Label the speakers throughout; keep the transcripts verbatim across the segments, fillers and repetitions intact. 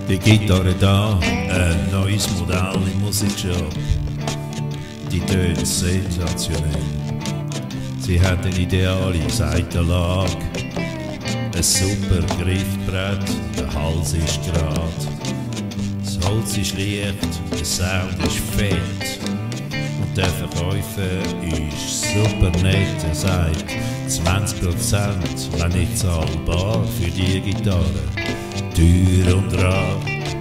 Speaker 1: Die Gitarre da, ein neues Modell im Musikshop. Die tönt sensationell. Sie hat eine ideale Seitenlage, ein super Griffbrett, der Hals ist gerad. Das Holz ist leicht, der Sound ist fett. Und der Verkäufer ist super nett, er sagt zwanzig Prozent, wenn nicht zahlbar für die Gitarre. Teuer und rar.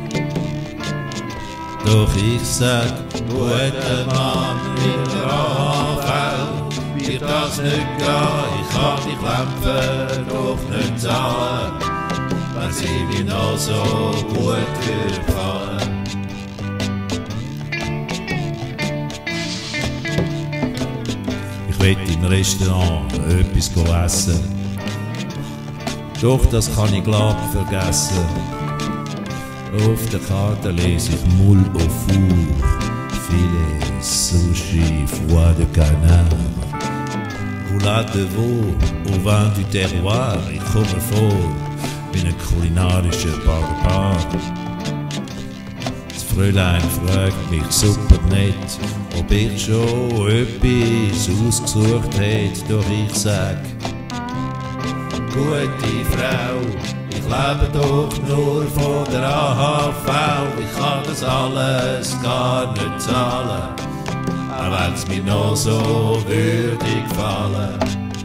Speaker 1: Doch ich sag, guter Mann mit der A H V, wird das nicht gehen, ich kann die Klämpfe doch nicht zahlen, wenn sie mir noch so gut gefallen. Ich will im Restaurant etwas essen, doch das kann ich glatt vergessen. Auf der Karte lese ich Moule au four, Filet, Sushi, Foie de Canard, Roulade de Veau, au vin du terroir. Ich komme vor wie ein kulinarischer Barbar. Das Fräulein fragt mich super nett, ob ich schon etwas ausgesucht hätte, doch ich sag, gute Frau, ich lebe doch nur von der A H V, ich kann das alles gar nicht zahlen, auch wenn es mir noch so würdig gefallen.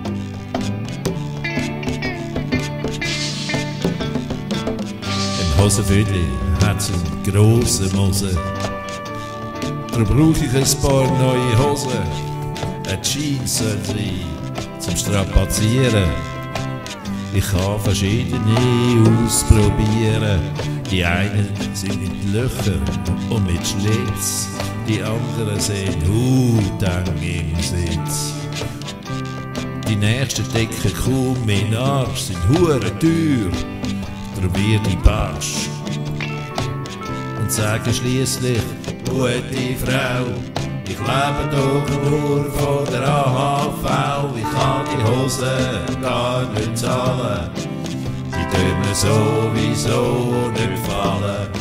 Speaker 1: Im Hosenfüdli hat's einen grossen Mose, darum brauch ich ein paar neue Hosen, eine Jeans soll rein, zum Strapazieren. Ich kann verschiedene ausprobieren. Die einen sind mit Löchern und mit Schlitz, die anderen sind hauteng im Sitz. Die nächsten decken kaum mehr nach, sind hure teuer, darum wird ich barsch. Und sagen schliesslich, gute Frau, ich lebe doch nur von der A H V, ich kann die Hosen gar nicht zahlen, die tun mir sowieso nicht gefallen.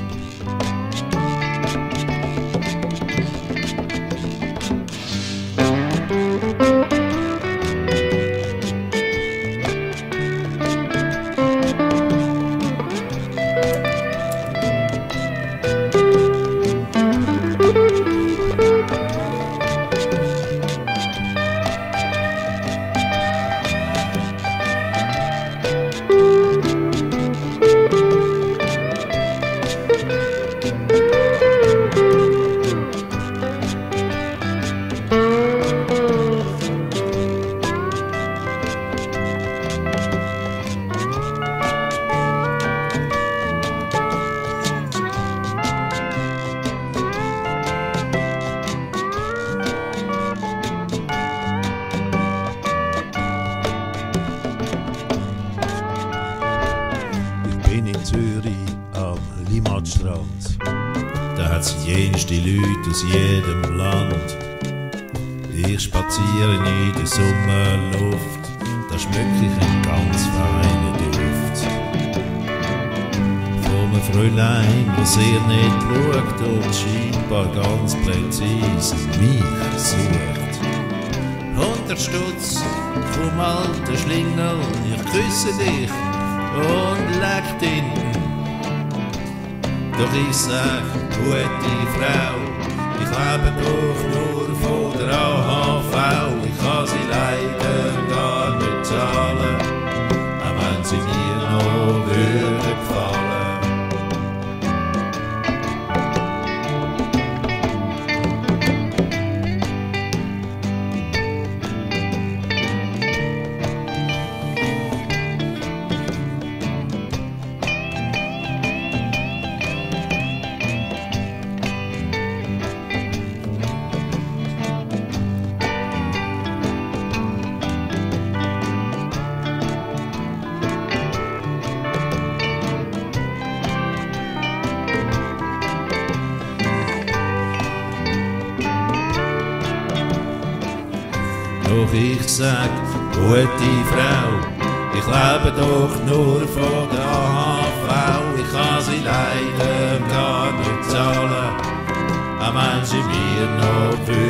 Speaker 1: In Zürich am Limmatstrand, da hat's jenste Leute aus jedem Land. Ich spaziere in der Sommerluft, da schmück ich einen ganz feinen Duft. Von einem Fräulein, wo sehr nett schaut und scheinbar ganz präzise mich sucht. Hundert Stutz, komm alter Schlingel, ich küsse dich und leckt ihn. Doch ich sag, gute Frau, ich lebe doch nur von der A H V, ich kann sie leider gar nicht zahlen, auch wenn sie mir noch würde gefallen. Doch ich sag, gute Frau, ich lebe doch nur von der A H V. Frau, ich kann sie leider gar nicht zahlen. Am Ende mir noch für